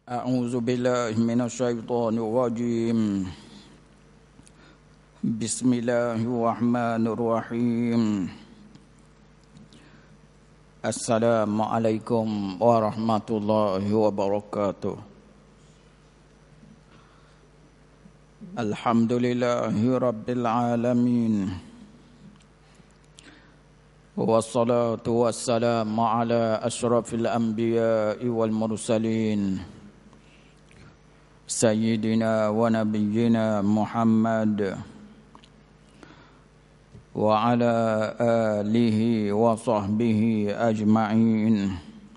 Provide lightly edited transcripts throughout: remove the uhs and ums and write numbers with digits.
A'udzu billahi minasyaitonir rajim. Bismillahirrahmanirrahim. Assalamualaikum warahmatullahi wabarakatuh. Alhamdulillahi rabbil alamin. Wassalatu wassalamu ala asyrafil anbiya'i wal mursalin. Sayyidina wa nabiyyina Muhammad wa ala alihi wa sahbihi ajma'in.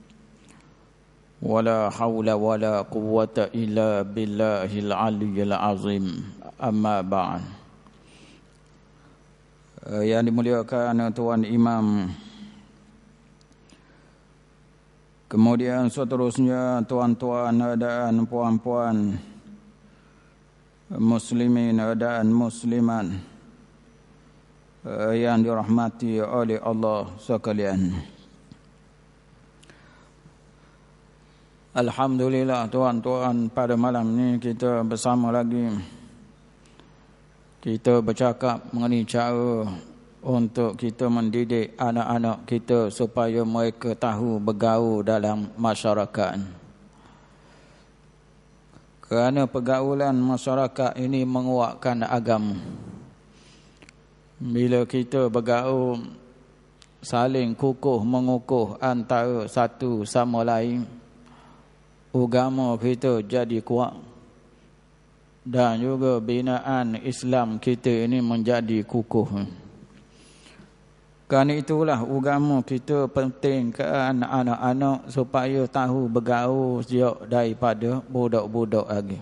Wala hawla wala quwwata illa billahil aliyyil azim. Amma ba'd. Yang dimuliakan Tuan Imam, kemudian seterusnya tuan-tuan dan puan-puan muslimin dan muslimat yang dirahmati oleh Allah sekalian. Alhamdulillah tuan-tuan, pada malam ini kita bersama lagi. Kita bercakap mengenai cara untuk kita mendidik anak-anak kita supaya mereka tahu bergaul dalam masyarakat. Kerana pergaulan masyarakat ini menguatkan agama. Bila kita bergaul, saling kukuh mengukuh antara satu sama lain, agama kita jadi kuat. Dan juga binaan Islam kita ini menjadi kukuh. Kerana itulah agama kita penting ke anak-anak supaya tahu bergaul sejak daripada budak-budak lagi.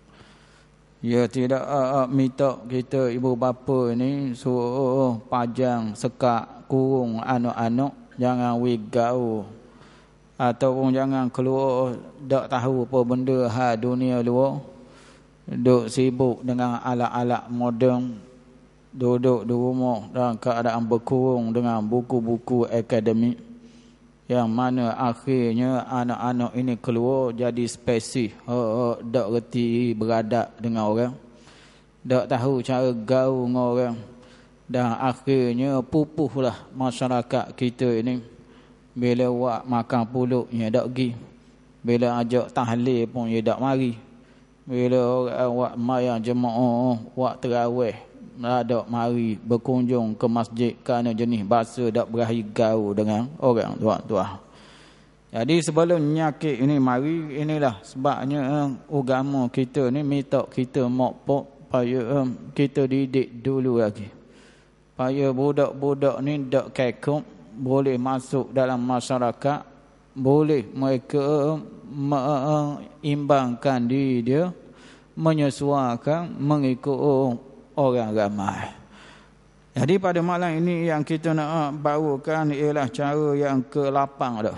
Ya, tidak minta kita ibu bapa ni suruh pajang sekat kurung anak-anak, jangan gaul ataupun jangan keluar tak tahu apa benda dunia luar. Duk sibuk dengan alat-alat moden, duduk di rumah dalam keadaan berkurung dengan buku-buku akademik, yang mana akhirnya anak-anak ini keluar jadi spesies, tak reti beradab dengan orang, tak tahu cara gaul dengan orang, dan akhirnya pupuhlah masyarakat kita ini. Bila buat makan puluknya tak pergi, bila ajak tahlil pun dia tak mari, bila orang buat mayang jemaah, buat terawih, tak mari berkunjung ke masjid kerana jenis bahasa tak berahi gaul dengan orang tuan-tuan. Jadi sebelum nyakit ini mari, inilah sebabnya agama kita ni minta kita mokpok supaya kita didik dulu lagi, supaya budak-budak ni tak kekok, boleh masuk dalam masyarakat, boleh mereka mengimbangkan diri dia, menyesuaikan mengikut orang ramai. Jadi pada malam ini yang kita nak bawakan ialah cara yang ke-8 dah.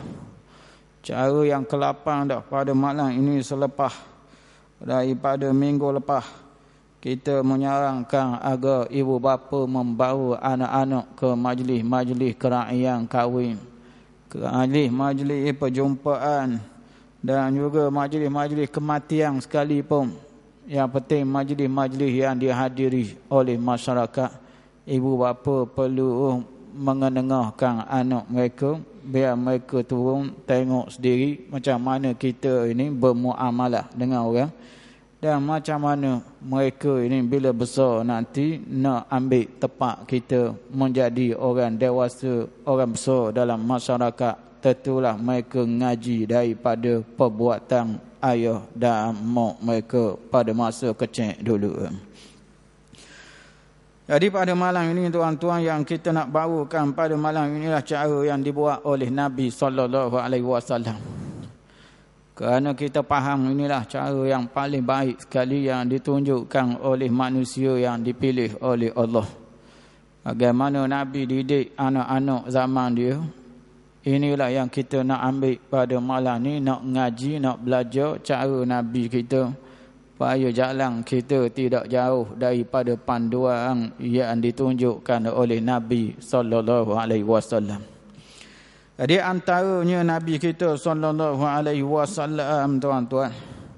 Cara yang ke-8 dah pada malam ini, selepas daripada minggu lepas kita menyarankan agar ibu bapa membawa anak-anak ke majlis-majlis keraiyaan kahwin, ke majlis perjumpaan, dan juga majlis-majlis kematian sekalipun. Yang penting majlis-majlis yang dihadiri oleh masyarakat, ibu bapa perlu mengenengahkan anak mereka, biar mereka turun tengok sendiri macam mana kita ini bermuamalah dengan orang, dan macam mana mereka ini bila besar nanti nak ambil tempat kita menjadi orang dewasa, orang besar dalam masyarakat. Tentulah mereka ngaji daripada perbuatan ayah dan mak mereka pada masa kecil dulu. Jadi pada malam ini tuan-tuan, yang kita nak bawakan pada malam inilah cara yang dibuat oleh Nabi SAW. Kerana kita faham inilah cara yang paling baik sekali yang ditunjukkan oleh manusia yang dipilih oleh Allah. Bagaimana Nabi didik anak-anak zaman dia, inilah yang kita nak ambil pada malam ni, nak ngaji, nak belajar cara Nabi kita, supaya jalan kita tidak jauh daripada panduan yang ditunjukkan oleh Nabi SAW. Jadi antaranya Nabi kita sallallahu alaihi wasallam tuan-tuan,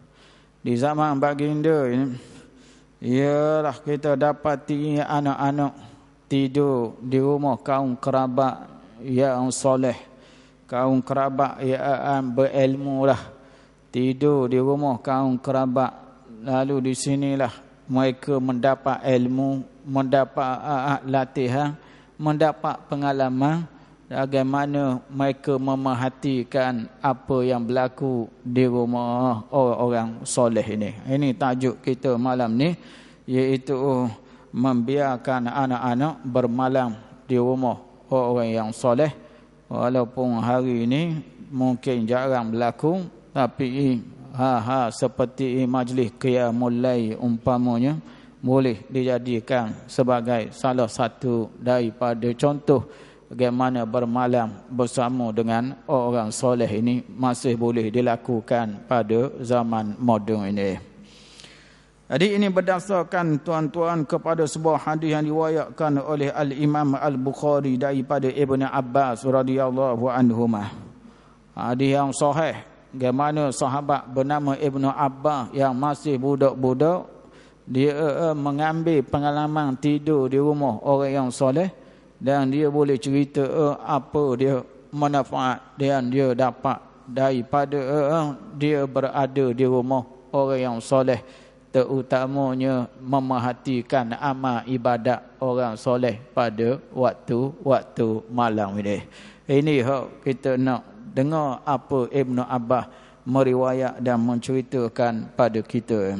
di zaman baginda ini, ialah kita dapati anak-anak tidur di rumah kaum kerabat yang soleh, kaum kerabat yang berilmu lah, tidur di rumah kaum kerabat. Lalu di sinilah mereka mendapat ilmu, mendapat latihan, mendapat pengalaman bagaimana mereka memerhatikan apa yang berlaku di rumah orang-orang soleh ini. Ini tajuk kita malam ni, iaitu membiarkan anak-anak bermalam di rumah orang yang soleh. Walaupun hari ini mungkin jarang berlaku, tapi seperti majlis qiyamul lail umpamanya boleh dijadikan sebagai salah satu daripada contoh bagaimana bermalam bersama dengan orang soleh ini masih boleh dilakukan pada zaman moden ini. Jadi ini berdasarkan tuan-tuan kepada sebuah hadis yang diriwayatkan oleh Al-Imam Al-Bukhari daripada Ibn Abbas radhiyallahu anhumah. Hadis yang sahih, bagaimana sahabat bernama Ibn Abbas yang masih budak-budak, dia mengambil pengalaman tidur di rumah orang yang soleh, dan dia boleh cerita apa dia manfaat dan dia dapat daripada dia berada di rumah orang yang soleh, terutamanya memerhatikan amal ibadat orang soleh pada waktu malam ini. Ini kita nak dengar apa Ibn Abbas meriwayat dan menceritakan pada kita.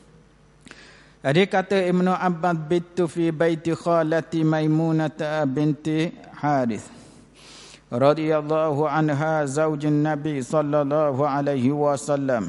Jadi kata Ibn Abbas, bitu fi baiti khalati Maimunah binti Harith radhiyallahu anha zaujin Nabi sallallahu alaihi wasallam.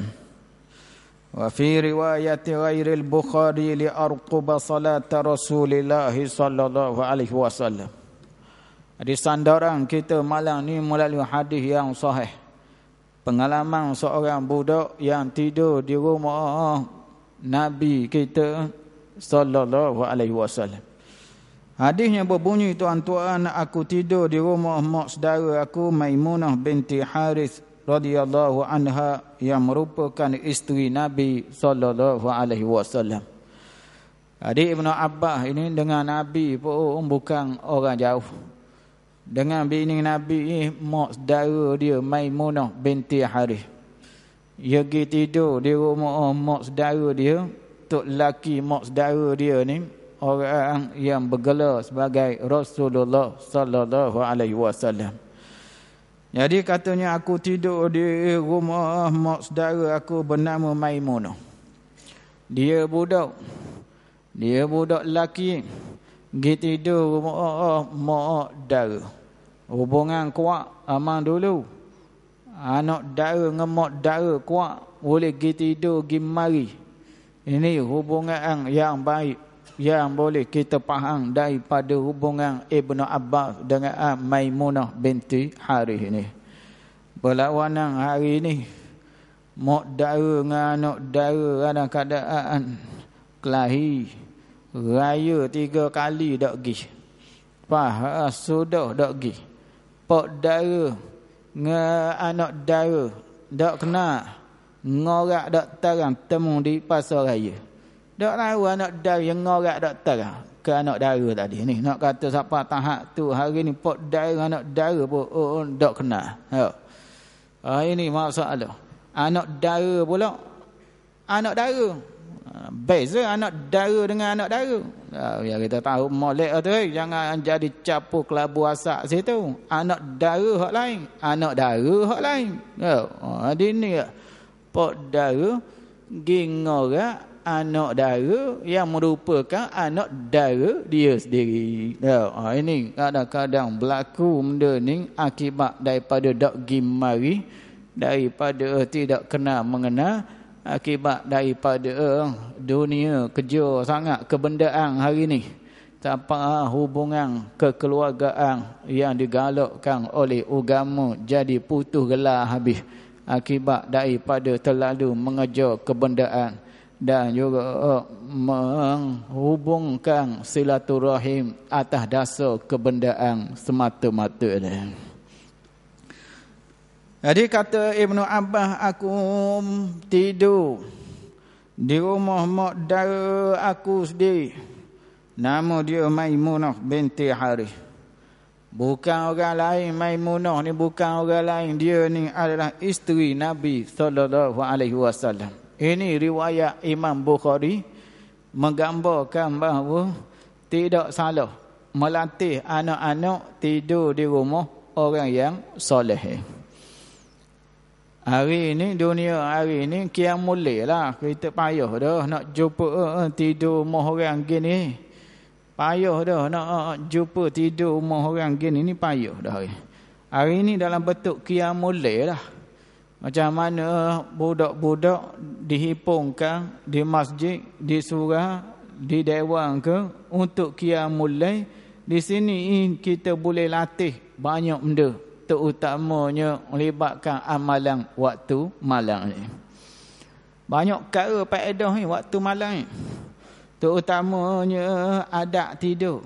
Wa fi riwayat ghairi al-Bukhari li arquba salat Rasulillah sallallahu alaihi wasallam. Di sandaran kita malam ni melalui hadis yang sahih, pengalaman seorang budak yang tidur di rumah Nabi kita sallallahu alaihi wasallam. Hadisnya berbunyi, tuan-tuan, aku tidur di rumah mak saudara aku Maimunah binti Harith radhiyallahu anha yang merupakan isteri Nabi sallallahu alaihi wasallam. Jadi Ibn Abbas ini dengan Nabi pun bukan orang jauh. Dengan bini Nabi mak saudara dia Maimunah binti Harith. Dia pergi tidur di rumah mak saudara dia. Tok lelaki mak saudara dia ni orang yang bergelar sebagai Rasulullah sallallahu alaihi wasallam. Jadi katanya aku tidur di rumah mak saudara aku bernama Maimunah. Dia budak lelaki. Pergi tidur rumah mak saudara. Hubungan kuat aman dulu. Anak saudara dengan mak saudara kuat, boleh pergi tidur, pergi mari. Ini hubungan yang baik, yang boleh kita faham daripada hubungan Ibn Abbas dengan Maimunah binti Harith ini. Berlawanan hari ini, mak saudara dengan anak saudara dalam keadaan kelahi, raya 3 kali dak pergi. Sudah dak pergi. Pak saudara dengan anak saudara dak kenal, ngorak dak terang temu di pasar raya. Dak tahu anak saudara yang ngorak dak terang ke anak saudara tadi ni. Nak kata siapa tahap tu hari ni pak saudara anak saudara pun dak kenal. Ini masalah. Anak saudara pula anak saudara. Beza anak saudara dengan anak saudara. Ya kita tahu molek tu, jangan jadi campur kelabu asak situ. Anak saudara hak lain, anak saudara hak lain. Jadi ni pak saudara gingorak anak saudara yang merupakan anak saudara dia sendiri. Ini kadang-kadang berlaku benda ni akibat daripada dak gimari, daripada tidak kenal mengenal, akibat daripada dunia kerja sangat kebendaan hari ni, tanpa hubungan kekeluargaan yang digalakkan oleh agama jadi putus gelar habis, akibat daripada terlalu mengejar kebendaan dan juga menghubungkan silaturahim atas dasar kebendaan semata-mata. Jadi kata Ibn Abbas, aku tidur di rumah mak dara aku sendiri. Nama dia Maimunah binti Harith. Bukan orang lain. Maimunah ni bukan orang lain. Dia ni adalah isteri Nabi SAW. Ini riwayat Imam Bukhari menggambarkan bahawa tidak salah melatih anak-anak tidur di rumah orang yang soleh. Hari ini, dunia hari ini qiyamul lail lah. Kita payah dah nak jumpa tidur rumah orang gini. Payah dah nak jumpa tidur rumah orang gini ni, payah dah. Hari ini dalam bentuk qiyamul lail lah. Macam mana budak-budak dihipungkan di masjid, di surau, di dewan ke untuk qiyamul lail. Di sini kita boleh latih banyak benda, terutamanya melibatkan amalan waktu malam ni. Banyak perkara faedah ni waktu malam ni. Terutamanya adab tidur.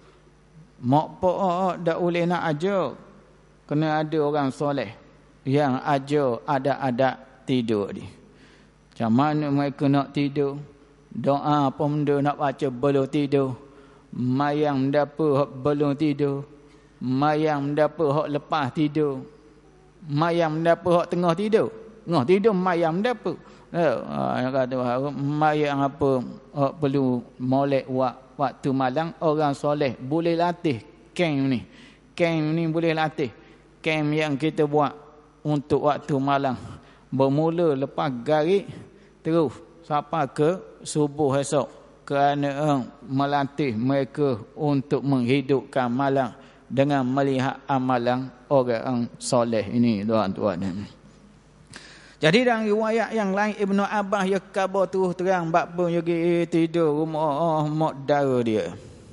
Mak pak tak boleh nak ajar. Kena ada orang soleh yang ajar adab-adab tidur ni. Macam mana mereka nak tidur? Doa apa benda nak baca belum tidur. Mayang dapa hak belum tidur. Mayang dapa hak lepas tidur. Mayang dapa hak tengah tidur. Tengah tidur mayang dapa. Yang kata mayang apa hak perlu molek waktu malam. Orang soleh boleh latih camp ni. Camp ni boleh latih. Camp yang kita buat untuk waktu malam. Bermula lepas garik terus sampai ke subuh esok. Kerana melatih mereka untuk menghidupkan malam dengan melihat amalan orang soleh ini, tuan-tuan. Jadi dalam riwayat yang lain, Ibnu Abbas ya khabar terus terang bab pun pergi tidur rumah mak dara dia.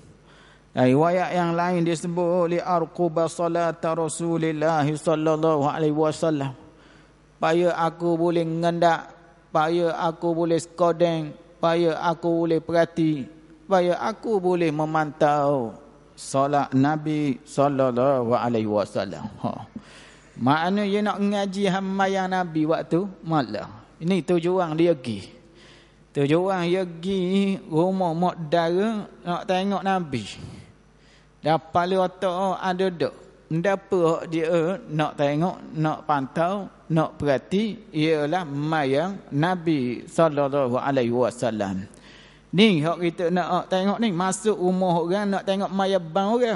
Dan riwayat yang lain disebut li arquba salat Rasulullah sallallahu alaihi wasallam. Supaya aku boleh ngendak, supaya aku boleh skodeng, supaya aku boleh perhati, supaya aku boleh memantau solat Nabi sallallahu alaihi wasallam. Maknanya dia nak ngaji hammayang Nabi waktu malam. Ini tujuan dia pergi. Tujuan dia pergi rumah mak dara nak tengok Nabi. Dan kepala otak ada dak. Ndapa dia nak tengok, nak pantau, nak perhati ialah mayang Nabi sallallahu alaihi wasallam. Ni hak kita nak tengok ni, masuk rumah orang nak tengok mayang bang orang.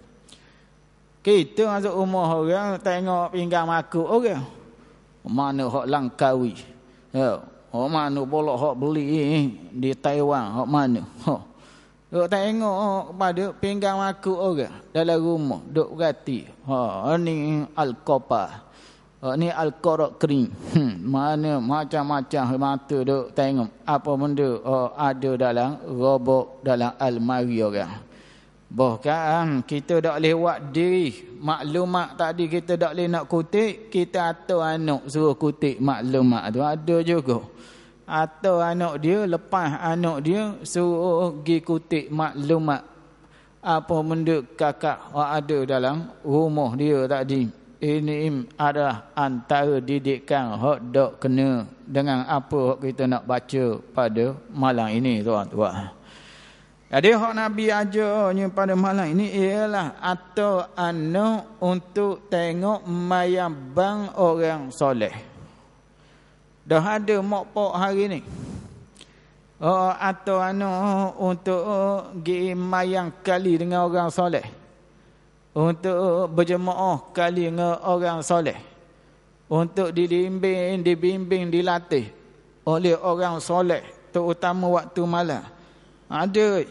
Kita masuk rumah orang tengok pinggang makuk orang. Mana hak langkawi. Ya, hak mana boleh hak beli di Taiwan, hak mana? Duk tengok kepada pinggang makuk orang dalam rumah, duk berhati. Ni al-qapa. Ni al-qaraq kering. Mana macam-macam mata duk tengok apa benda ada dalam robok dalam almari orang. Bahkan kita tak lewat diri maklumat tadi, kita tak boleh nak kutip, kita atau anak suruh kutip maklumat tu ada juga. Atau anak dia, lepas anak dia suruh pergi kutip maklumat apa benda kakak ada dalam rumah dia tadi. Ini adalah antara didikan hak dok kena dengan apa kita nak baca pada malam ini, tuan-tuan. Jadi hak Nabi ajarnya pada malam ini ialah atau anak untuk tengok mayang bang orang soleh. Dah ada mak pak hari ni. Atau anak untuk pergi mayang kali dengan orang soleh. Untuk berjemaah kali dengan orang soleh. Untuk dibimbing, dilatih oleh orang soleh, terutama waktu malam. Ada.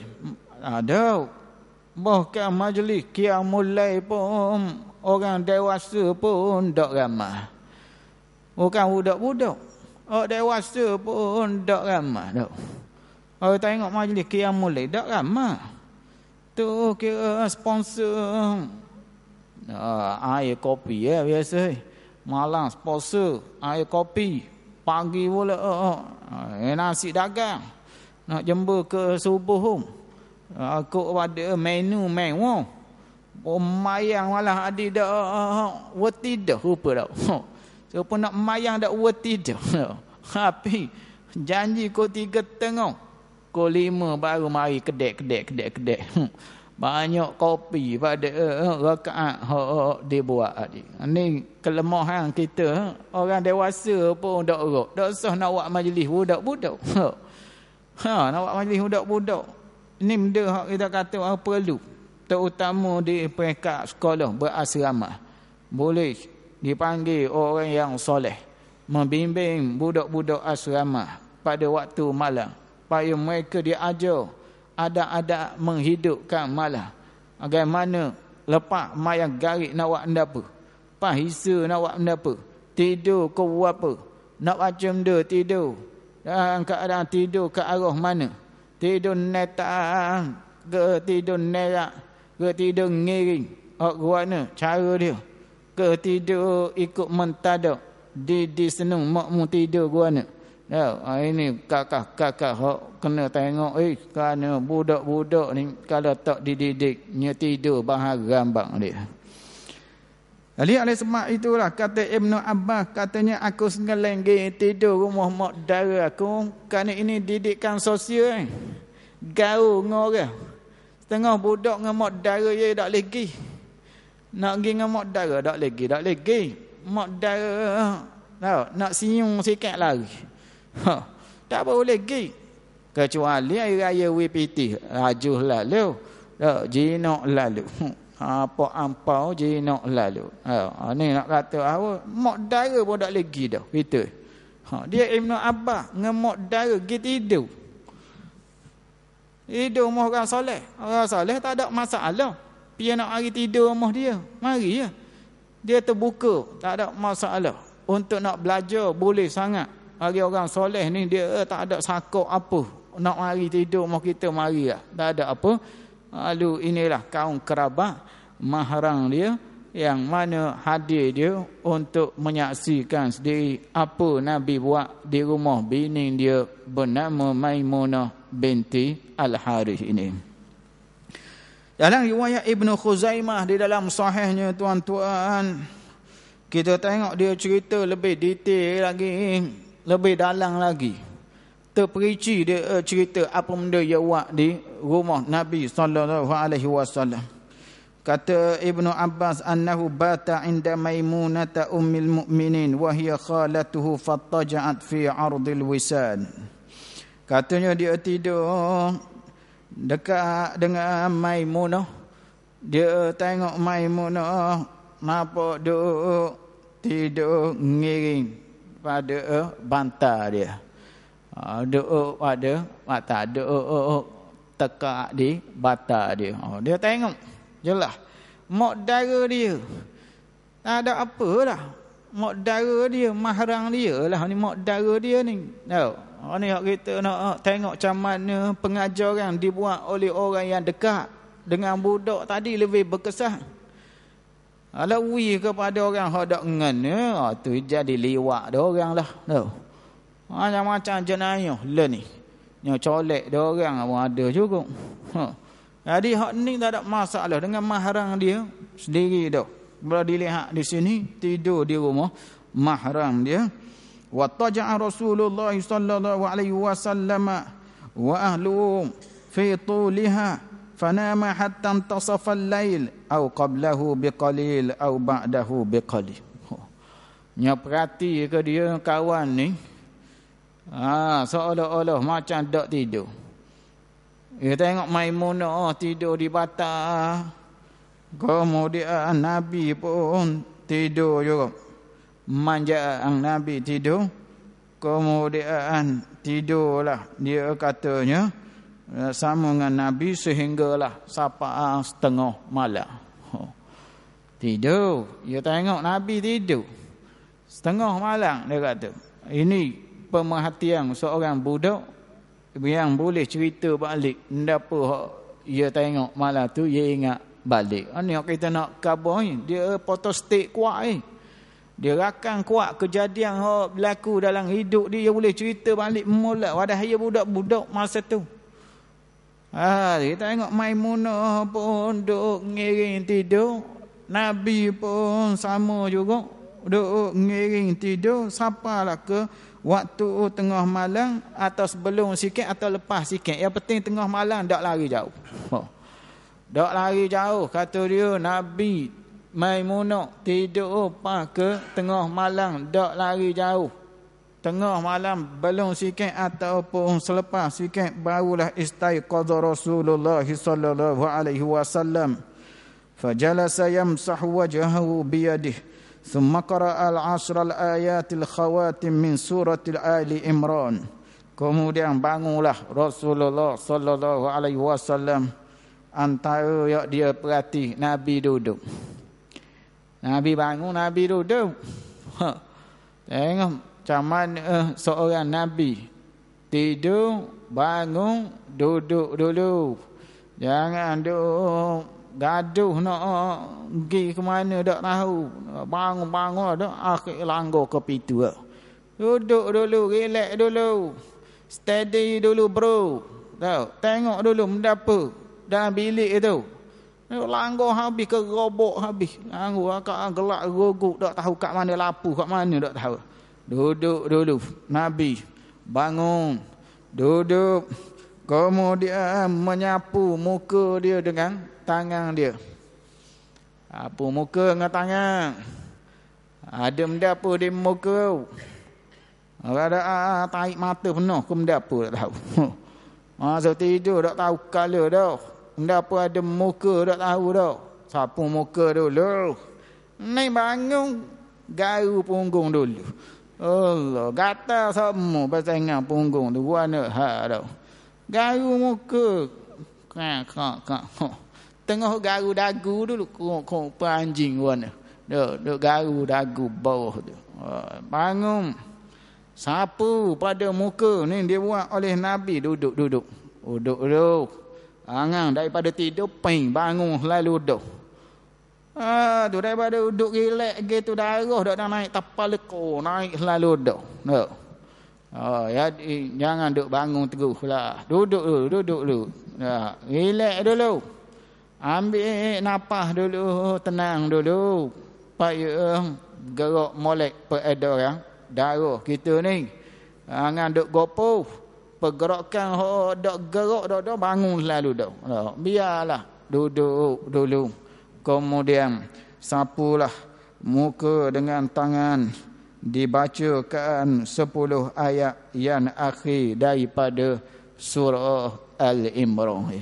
Bahkan majlis qiyamul lail pun orang dewasa pun tak ramai. Bukan budak-budak. Orang dewasa pun tak ramai dak. Orang tengok majlis qiyamul lail tak ramai. Tu kira sponsor air kopi biasa. Malam sponsor air kopi. Pagi pula nasi dagang. Nak jember ke subuh. Aku ada menu mewah. Mayang malah ada dak weti dah rupa dak. Siapa nak mayang dak weti dah. Tapi Janji pukul 3:30. Pukul 5 baru mari kedek. Banyak kopi pada rakaat dibuat adik. Ni kelemahan kita. Orang dewasa pun dak erok. Dak usah nak buat majlis budak-budak. Nak buat majlis budak-budak. Ini benda hak kita kata perlu. Terutama di peringkat sekolah berasrama. Boleh dipanggil orang yang soleh membimbing budak-budak asrama pada waktu malam, supaya mereka diajar ada menghidupkan malam. Bagaimana lepas mayang garik nak buat benda apa, pahisa nak buat benda apa, tidur ke apa, nak baca benda tidur, dalam keadaan tidur ke arah mana, tidur netang ke tidur nerak ke tidur ngiring, mana cara dia, ke tidur ikut mentadak di senung makmu tidur guna. Ini kakak hok kena tengok kerana budak-budak ni kalau tak dididik nya tidur bahagian bang dia. Jadi oleh sebab itulah kata Ibnu Abbas, katanya aku sengelenggi tidur rumah mak dara aku kerana ini didikan sosial. Gaul dengan orang. Setengah budak dengan mak dara dia tak lagi. Nak pergi dengan mak dara tak lagi. Mak dara nak senyum sikit lari. Tak boleh pergi. Kecuali hari raya WPT. Rajuh lalu. Jinak lalu. Apa ampau jinak lalu. Ni nak kata apa? Mak dara pun tak lagi dah. Betul. Dia Ibnu Abbas dengan mak dara pergi tidur. Tidur rumah orang soleh. Orang soleh tak ada masalah. Dia nak mari tidur rumah dia. Mari ya. Dia terbuka. Tak ada masalah. Untuk nak belajar boleh sangat. Bagi orang soleh ni dia tak ada sakok apa. Nak mari tidur rumah kita mari lah. Tak ada apa. Lalu inilah kaum kerabat mahram dia yang mana hadir dia untuk menyaksikan sendiri apa Nabi buat di rumah bini dia bernama Maimunah binti Al-Harith ini. Dalam riwayat Ibnu Khuzaimah di dalam sahihnya tuan-tuan, kita tengok dia cerita lebih detail lagi, lebih dalam lagi. Terperinci dia cerita apa benda dia buat di rumah Nabi sallallahu alaihi wasallam. Kata Ibnu Abbas annahu bata inda Maimunah ummil mu'minin wa hiya khalatuhu fattaja'at fi 'ardil wisad. Katanya dia tidur dekat dengan Maimunah. Dia tengok Maimunah nampak duduk tidur ngiring pada bantal dia. Duduk pada mata, duduk tekak di bantal dia. Dia tengok jelas mak dara dia. Tak ada apalah. Mak dara dia, mahram dia lah ni mak dara dia ni. Ni kita nak tengok macam mana pengajaran dibuat oleh orang yang dekat dengan budak tadi lebih berkesan. Kalau wi kepada orang hendak ngene, tu jadi liwat dah orang lah. Macam-macam jenayah lah ni. Yang colek dah orang pun ada juga. Jadi hak ni tak ada masalah dengan mahram dia sendiri dah. Bila dilihat di sini tidur di rumah mahram dia. Wa taja'a Rasulullah sallallahu alaihi wasallam wa ahlu fi tuliha fanama hatta intasafa al-lail aw qablahu biqalil aw ba'dahu biqalil. Nya perhati ke dia kawan ni. Seolah-olah macam tak tidur. Dia tengok Maimunah tidur di batang. Kemudian Nabi pun tidur juga. Manjaan Nabi tidur. Kemudian tidurlah dia katanya sama dengan Nabi sehinggalah sampai setengah malam. Tidur. Dia tengok Nabi tidur. Setengah malam dia kata. Ini pemerhatian seorang budak yang boleh cerita balik apa hak dia tengok malam tu dia ingat balik. Ni kita nak khabar ni dia photostat kuat ni. Dia rakam kuat kejadian hak berlaku dalam hidup dia boleh cerita balik mula wadah dia budak-budak masa tu. Dia tengok Maimunah pun duk ngiring tidur, Nabi pun sama juga duk ngiring tidur, sampailah ke waktu tengah malam atau sebelum sikit atau lepas sikit. Yang penting tengah malam tak lari jauh. Tak lari jauh. Kata dia Nabi Maimunah tidur ke tengah malam, tak lari jauh. Tengah malam belum sikit ataupun selepas sikit barulah istaiqadha Rasulullah sallallahu alaihi wasallam. Fajalasa yamsahu wajhahu biyadihi. Thumma qara'a al-'ashr al-ayatil khawatim min suratil Ali Imran. Kemudian bangunlah Rasulullah sallallahu alaihi wasallam. Antara yang dia perhati, Nabi duduk. Nabi bangun, Nabi duduk. Tengok macam mana seorang Nabi tidur, bangun, duduk dulu. Jangan duduk gaduh nak pergi ke mana tak tahu. Bangun-bangun dah akhir langgar ke pintu. Duduk dulu, relax dulu. Steady dulu bro. Tahu, tengok dulu mendapa dalam bilik itu. Langgar habis ke robok habis. Langgar kat gelak gogok tak tahu kat mana lapu, kat mana tak tahu. Duduk dulu. Nabi bangun, duduk. Kemudian menyapu muka dia dengan tangan dia. Apa muka dengan tangan? Ada benda apa di muka? Ada tarik mata penuh ke benda apa tak tahu. Masa tidur tak tahu color dah. Benda apa ada muka tak tahu dah. Sapu muka dulu. Ni bangun garu punggung dulu. Allah, gatal semua pasal ingat punggung tu. Warna dah. Garu muka. Tengah garu dagu dulu. Kok anjing warna. Duk garu dagu bawah tu. Bangun. Sapu pada muka. Ni dia buat oleh Nabi. Duduk. Duduk. Angang daripada tidur. Bangun lalu duduk. Tu daripada duduk relax gitu darah dak naik tapal lekor, naik selalu dak. Ya jangan duk bangun teruslah. Duduk dulu. Ya, relax dulu. Ambil nafas dulu, tenang dulu. Supaya gerak molek peredaran darah kita ni. Jangan duk gopoh. Pergerakan dak gerak dak bangun selalu dak. Biarlah duduk dulu. Kemudian sapulah muka dengan tangan, dibacakan 10 ayat yang akhir daripada surah Al-Imran.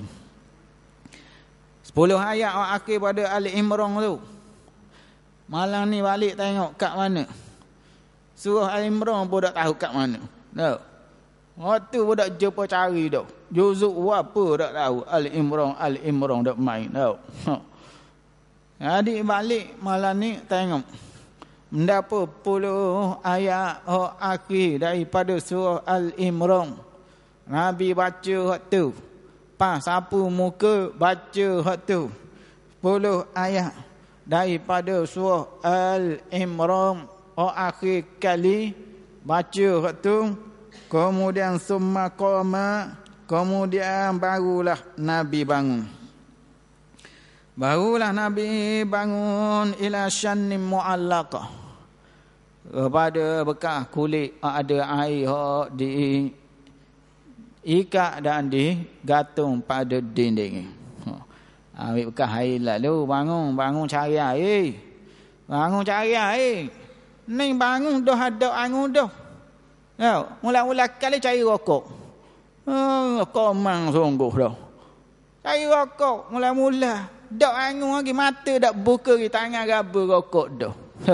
10 ayat yang akhir pada Al-Imran tu. Malam ni balik tengok kat mana. Surah Al-Imran pun tak tahu kat mana. Tak. Waktu pun tak jumpa cari dah. Juzuk apa tak tahu. Al-Imran tak main. Tak. Adik balik malam ni tengok. Mendapat 10 ayat akhir daripada surah Al-Imran. Nabi baca hak tu. Pas sapu muka baca hak tu. 10 ayat daripada surah Al-Imran akhir kali baca hak tu. Kemudian summa qama, kemudian barulah Nabi bangun. Barulah Nabi bangun ila syannim mu'allaqah. Kepada bekas kulit ada air di ikat dan digantung pada dinding. Ambil bekas air lalu bangun cari air. Bangun cari air. Ni bangun dah ada angun dah. Mula-mula kali cari rokok. Komang sungguh dah. Cari rokok mula-mula. Dak angung lagi mata dak buka lagi tangan raba rokok dah.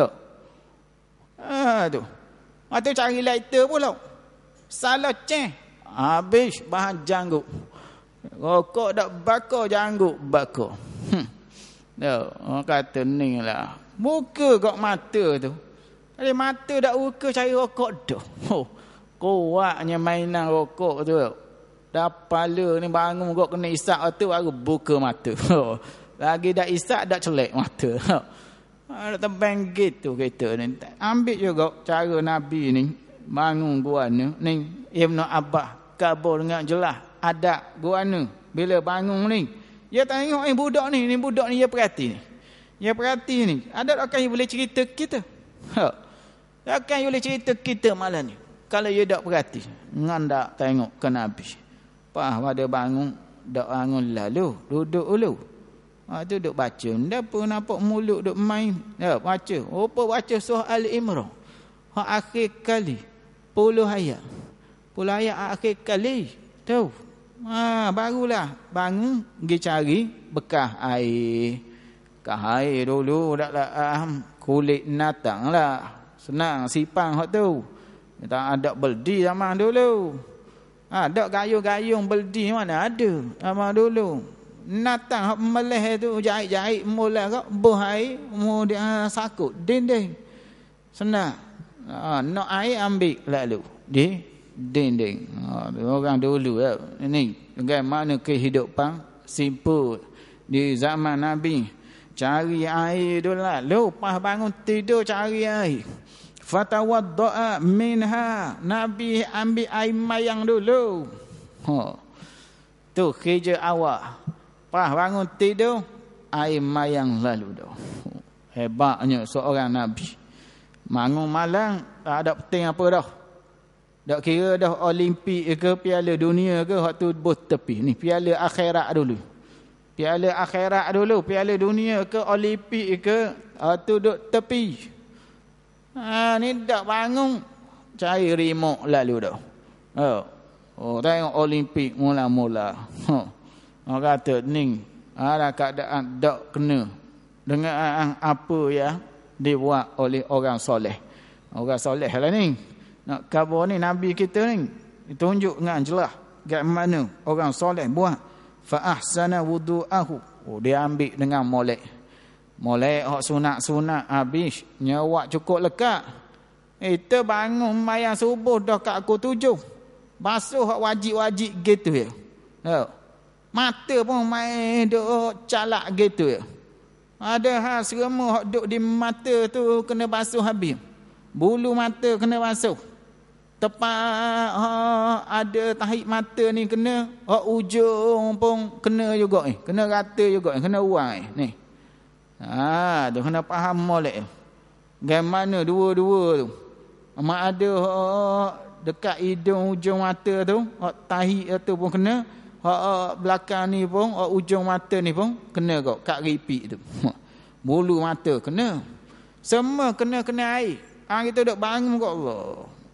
Tu. Mata cari lighter pula. Salah ceh. Habis bahan janggut. Rokok dak bakar janggut bakar. Orang kata ni lah. Buka kok mata tu. Tadi mata dak buka cari rokok dah. Kuatnya mainan rokok tu. Dah pala ni bangun kok kena isap tu baru buka mata. Lagi dah isap dah celek mata. Ada tembang gitu kita ni. Ambil juga cara Nabi ni bangun guana ni. Ibn Abbas kabur dengan jelas adab guana bila bangun ni. Dia tengok budak ni dia perhati ni. Dia perhati ni. Ada akan boleh cerita kita. Akan boleh cerita kita malam ni. Kalau you dak perhati, ngan dak tengok ke Nabi. Pas pada bangun, dak bangun lalu, duduk dulu. Tu duk baca. Ndak pun nampak mulut duk main. Ya, baca. Apa baca surah Al-Imran. Hak akhir kali. 10 ayat. 10 ayat akhir kali. Tu. Barulah bangun pergi cari bekas air. Bekas air dulu daklah kulit natang lah. Senang sipang hak tu. Tak ada beldi zaman dulu. Ada gayung-gayung beldi mana ada zaman dulu. Natang hak meleh tu jahit-jahit mula kau buh air kemudian sakut dinding. Senang. Nak air ambil lalu di dinding. Orang dulu ini bagaimana kehidupan simple di zaman Nabi. Cari air dulu lalu pas bangun tidur cari air. Fatawadda'a minha. Nabi ambil air mayang dulu. Tu kerja awak. Pas bangun tidur, air mayang lalu dah. Hebatnya seorang Nabi. Bangun malam, tak ada penting apa dah. Tak kira dah Olimpik ke Piala Dunia ke, hak tu bos tepi. Ni Piala Akhirat dulu. Piala Akhirat dulu. Piala Dunia ke Olimpik ke, hak tu duk tepi. Ni tak bangun cari remote lalu dah. Tengok Olimpik mula-mula. Orang kata ni ada keadaan tak kena dengan apa yang dibuat oleh orang soleh. Orang soleh lah ni. Nak khabar ni Nabi kita ni ditunjuk dengan jelas bagaimana orang soleh buat. Fa ahsana wudu'ahu. Dia ambil dengan molek. Molek hak sunat-sunat habis nyawak cukup lekat. Kita bangun mayang subuh dah kat pukul 7. Basuh hak wajib-wajib gitu ya. Mata pun main duk calak gitu ya. Ada hal semua hak duk di mata tu kena basuh habis. Bulu mata kena basuh. Tepat ada tahi mata ni kena, hak ujung pun kena juga kena rata juga kena uai ni. Tu kena faham molek. Bagaimana dua-dua tu. Mak ada dekat hidung ujung mata tu, tahi tu pun kena, belakang ni pun, ujung mata ni pun kena kok kat ripik tu. Bulu mata kena. Semua kena air. Kita duk bangun kok Allah.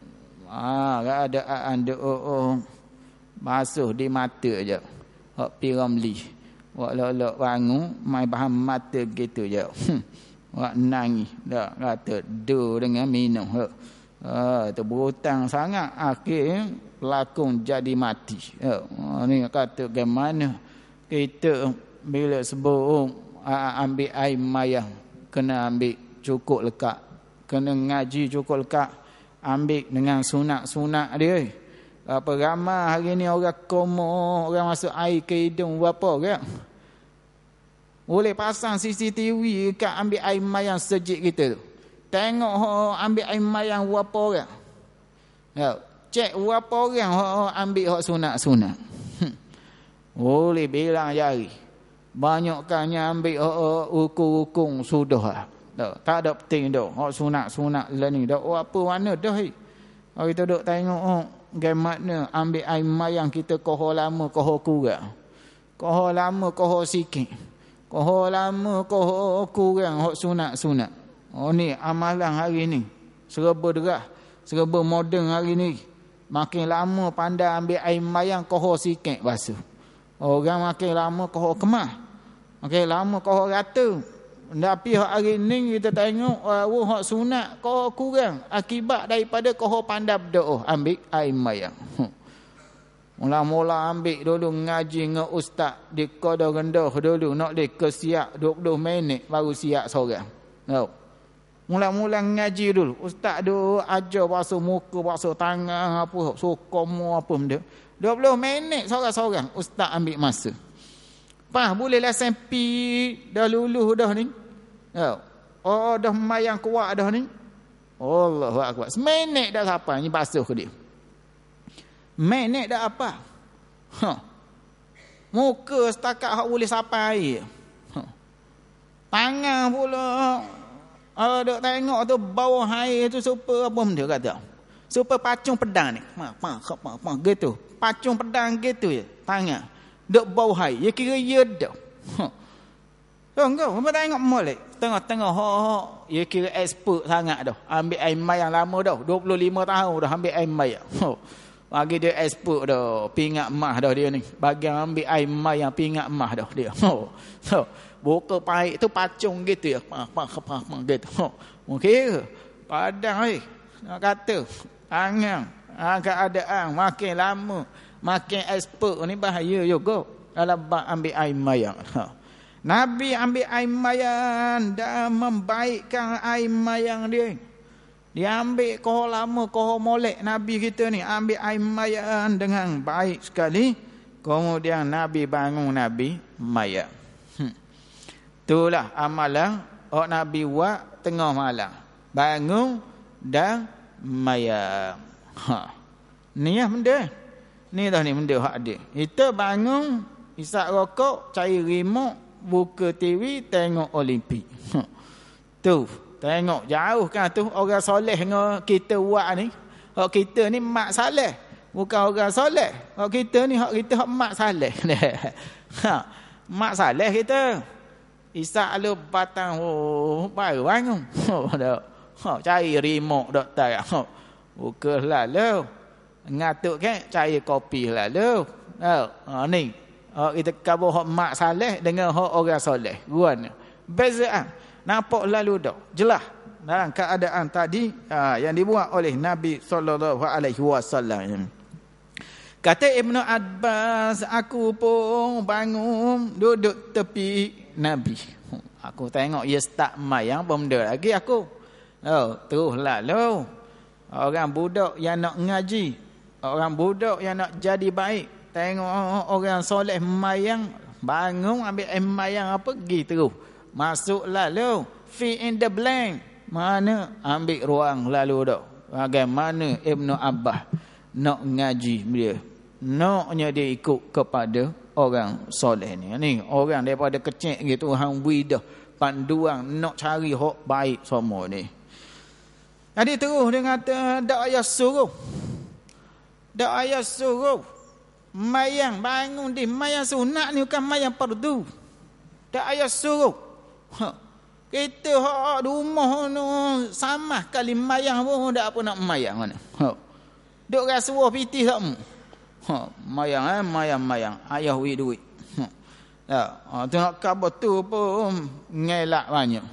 Keadaan duk basuh di mata je. Hak piramli. Wak lok bangun mai bahan mata gitu je. Wak nangis dak kata do dengan minum. Tu berhutang sangat akhir pelakon jadi mati. Ni kata bagaimana kita bila sebelum ambil air mayang kena ambil cukup lekat. Kena ngaji cukup lekat. Ambil dengan sunat-sunat dia. Apa ramai hari ni orang koma, orang masuk air ke hidung berapa kan? Boleh pasang CCTV kat ambil air mayang sejik kita tu. Tengok ambil air mayang berapa orang. Cek berapa orang ambil hak sunat-sunat. Boleh bilang jari. Banyakkannya ambil hukum-hukum sudah. Tak ada penting dah. Hak sunat-sunat lah ni. Apa mana dah. Kita duk tengok bagaimana ambil air mayang kita koho lama, koho kurang. Koho lama, koho sikit. Koho lama, koho kurang hak sunat-sunat. Ni amalan hari ni. Serba derah, serba moden hari ni. Makin lama pandai ambil air mayang koho sikit basuh. Orang makin lama koho kemah. Makin lama koho rata. Tapi hari ni kita tengok hak sunat koho kurang akibat daripada koho pandai berdoa ambil air mayang. Mula-mula ambil dulu ngaji dengan ustaz di Kodok Rendah dulu nak ke siap 20 minit baru siap seorang. Mula-mula ngaji dulu ustaz dulu ajar basuh muka, basuh tangan apa sokong apa benda. 20 minit seorang-seorang ustaz ambil masa. Pas bolehlah sampai dah luluh dah ni. Dah mayang kuat dah ni. Allahu akbar. Seminit dah sampai ni basuh ke dia. Minit dah apa? Muka setakat hak boleh sampai air. Tangan pula duk tengok tu bawah air tu super apa benda kata. supaya pacung pedang ni. Gitu. Pacung pedang gitu ya. Tangan. Duk bau hai. Ya kira ya dah. Enggak, apa tengok molek. Tengah-tengah ya kira expert sangat dah. Ambil air mai yang lama dah. 25 tahun dah ambil air mai. Bagi dia expert dah. Pingat emas dah dia ni. Bagi ambil air mai yang pingat emas dah dia. Buka pahit tu pacung gitu ya. Gitu. Okey. Padang nak kata tangan keadaan makin lama makin expert ni bahaya juga dalam ambil air mayang. Nabi ambil air mayang dan membaikkan air mayang dia. Dia ambil koh lama koh molek Nabi kita ni ambil air mayang dengan baik sekali. Kemudian Nabi bangun Nabi mayang. Itulah amalan Nabi buat tengah malam. Bangun dan mayang. Ni lah benda. Ni dah ni benda hak dia. Kita bangun, isap rokok, cari remote, buka TV, tengok Olimpik. Tu, tengok jauh kan tu orang soleh dengan kita buat ni. Hak kita ni mak saleh, bukan orang soleh. Hak kita ni hak kita hak mak saleh. Mak saleh kita. Isap lu batang baru bangun. Cari remote doktor. Buka lalu. Ngatuk kan cari kopi lalu. Ni. Kita kabur hak mak saleh dengan hak orang soleh. Guan. Bezaan. Nampak lalu dah. Jelas dalam keadaan tadi yang dibuat oleh Nabi SAW. Kata Ibnu Abbas, aku pun bangun duduk tepi Nabi. Aku tengok dia start mayang benda lagi aku. Terus lalu orang budak yang nak ngaji, orang budak yang nak jadi baik, tengok orang soleh mayang, bangun ambil mayang pergi terus. Masuk lalu fill in the blank. Mana ambil ruang lalu dak. Bagaimana Ibnu Abbas nak ngaji dia. Naknya dia ikut kepada orang soleh ni. Ni orang daripada kecil gitu hang widah panduan nak cari hak baik semua ni. Jadi terus dia kata dak ayah suruh. Dak ayah suruh. Mayang bangun di mayang sunat ni bukan mayang fardu. Dak ayah suruh. Kita hak rumah tu sama kali mayang pun dak apa nak mayang mana. Duk rasuah pitih tak mu. Mayang mayang ayah wi duit. Tu nak khabar tu pun ngelak banyak.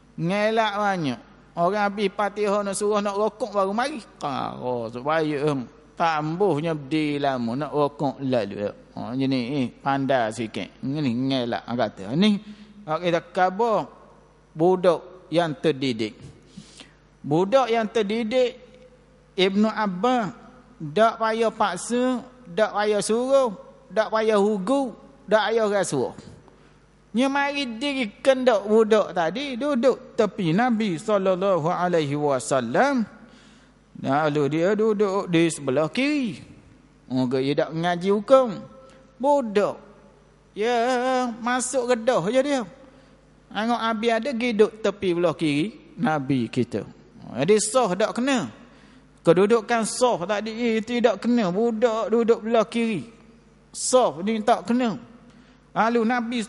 Orang habis Fatihah nak suruh nak rokok baru mari. Supaya tambuhnya berdiri lama nak rokok lalu. Jadi pandai sikit. Ni ngelak kata. Ni kita khabar budak yang terdidik. Budak yang terdidik Ibnu Abbas tak payah paksa, tak payah suruh, tak payah hugu, tak payah rasuah. Nya mari diri kendak budak tadi duduk tepi Nabi SAW. Lalu dia duduk di sebelah kiri. Moga dia tak ngaji hukum. Budak. Ya masuk kedah je dia. Tengok Abi ada duduk tepi belah kiri Nabi kita. Jadi sah tak kena. Kedudukan sah tadi tidak kena. Budak duduk belah kiri. Sah ni tak kena. Lalu Nabi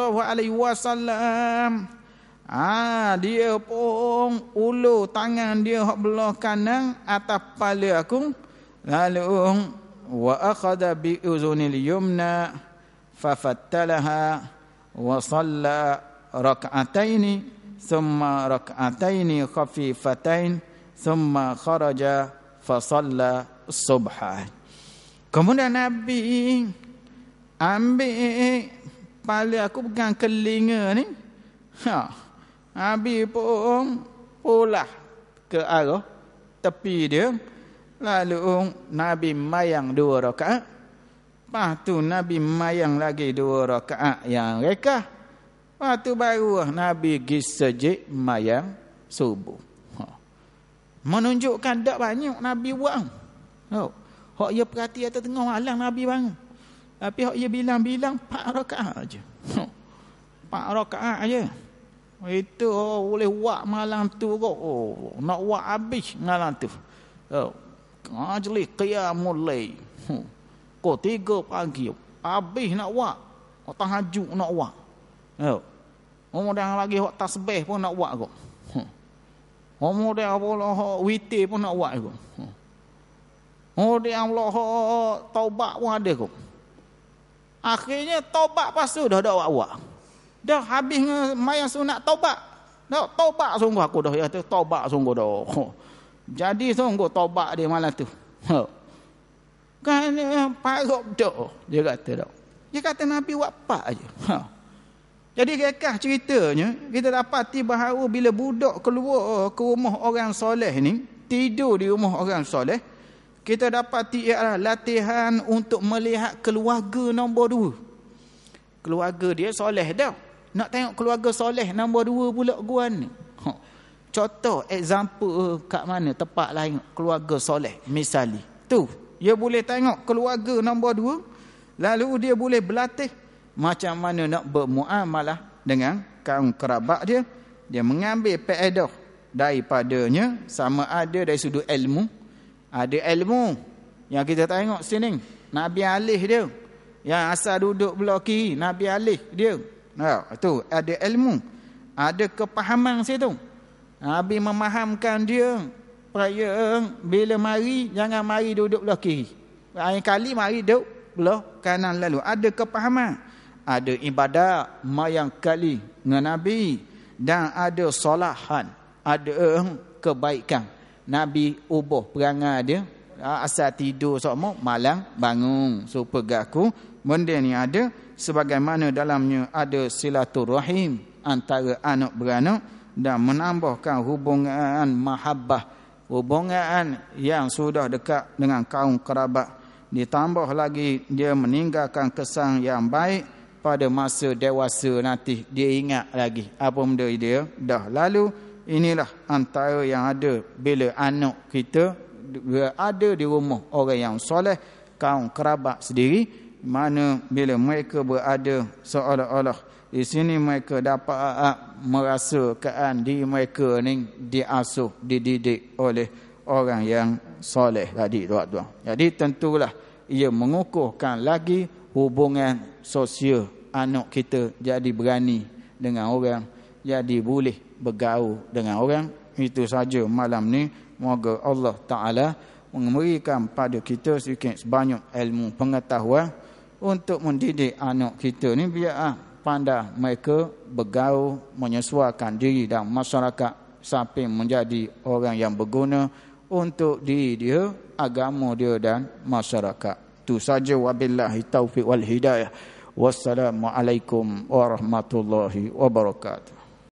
SAW dia pun ulur tangan dia hak belah kanan atas kepala aku. Lalu wa akhadha bi uzunil yumna fafattalaha wa shalla rak'ataini thumma rak'ataini khafifatain thumma kharaja fa shalla subha. Kemudian Nabi ambil kepala aku pegang kelinga ni. Nabi pun pulah ke arah tepi dia. Lalu Nabi mayang 2 rakaat. Lepas tu Nabi mayang lagi 2 rakaat yang rekah. Lepas tu baru Nabi pergi sejid mayang subuh. Menunjukkan tak banyak Nabi buat. Hak ia perhati atas tengah malam Nabi bangun. Tapi hak ia bilang-bilang 4 rakaat aja. 4 rakaat aja. Itu boleh buat malam tu kok. Nak buat habis malam tu. Majlis qiyamul lail. Kau 3 pagi. Habis nak buat. Tahajud nak buat. Kemudian lagi hak tasbih pun nak buat kau. Kemudian Allah witir pun nak buat kau. Kemudian Allah taubat pun ada kau. Akhirnya taubat pastu dah buat. Dah habis mayang sunat taubat. Dah taubat sungguh aku dah ya tu taubat sungguh dah. Jadi sungguh taubat dia malam tu. Kan parok dak dia kata dak. Dia kata Nabi buat pak aje. Jadi kekah ceritanya kita dapati bahawa bila budak keluar ke rumah orang soleh ni, tidur di rumah orang soleh, kita dapati ialah latihan untuk melihat keluarga nombor 2. Keluarga dia soleh dah. Nak tengok keluarga soleh nombor 2 pula gua ni. Contoh example kat mana tempat lain keluarga soleh misali. Tu, dia boleh tengok keluarga nombor 2, lalu dia boleh berlatih macam mana nak bermuamalah dengan kaum kerabat dia. Dia mengambil faedah daripadanya, sama ada dari sudut ilmu. Ada ilmu yang kita tengok sini, Nabi Alih dia. Yang asal duduk belah kiri, Nabi Alih dia. Tu ada ilmu, ada kepahaman situ. Nabi memahamkan dia supaya bila mari jangan mari duduk belah kiri. Lain kali mari duduk belah kanan lalu. Ada kepahaman. Ada ibadat mayang kali dengan Nabi, dan ada solahan, ada kebaikan. Nabi ubah perangai dia, asal tidur semua malam bangun supaya aku. Benda ni ada sebagaimana dalamnya ada silaturahim antara anak beranak dan menambahkan hubungan mahabbah, hubungan yang sudah dekat dengan kaum kerabat. Ditambah lagi dia meninggalkan kesan yang baik pada masa dewasa nanti. Dia ingat lagi apa benda dia dah lalu. Inilah antara yang ada bila anak kita berada di rumah orang yang soleh, kaum kerabat sendiri, mana bila mereka berada seolah-olah di sini mereka dapat merasakan diri mereka ni diasuh, dididik oleh orang yang soleh tadi, tuan-tuan. Jadi tentulah ia mengukuhkan lagi hubungan sosial anak kita, jadi berani dengan orang, jadi boleh bergaul dengan orang. Itu saja malam ni. Moga Allah Ta'ala memberikan pada kita sedikit sebanyak ilmu pengetahuan untuk mendidik anak kita ni biar pandai mereka bergaul, menyesuaikan diri dalam masyarakat sampai menjadi orang yang berguna untuk diri dia, agama dia dan masyarakat. Itu saja, wabillahi taufiq wal hidayah. Wassalamualaikum warahmatullahi wabarakatuh.